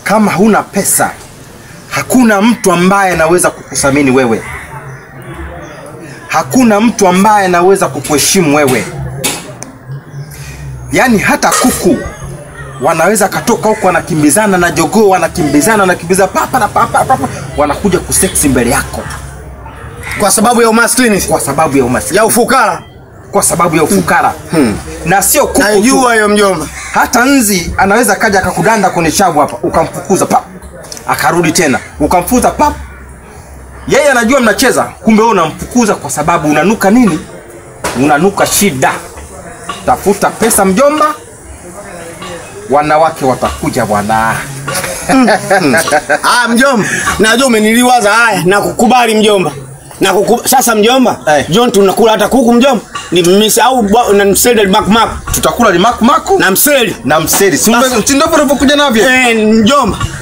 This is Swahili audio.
kama huna pesa, hakuna mtu ambaye anaweza kukuthamini wewe. Hakuna mtu ambaye anaweza kukuheshimu wewe. Yaani hata kuku wanaweza katoka huko wanakimbizana na jogoo, wanakimbiza papa na papa, wanakuja kuseksi mbele yako. Kwa sababu ya umaskini, kwa sababu ya umaskini, ya ufukara, kwa sababu ya ufukara. Na sio kuku. Najua hiyo mjomba. Hata nzi anaweza kaja akakudanda kwenye shavu hapa, ukamfukuza pap, akarudi tena, ukamfuta pap. Yeye anajua mnacheza, kumbe wewe unamfukuza kwa sababu unanuka nini? Unanuka shida. Tafuta pesa mjomba, wanawake watakuja bwana. Mjomba, najua umeniliwaza haya na kukubali mjomba. Sasa mjomba, John tunakula hata kuku mjomba. Ni mimi au na mseli tutakula ni maku na mseli. Si ndio unapokuja navyo? Mjomba.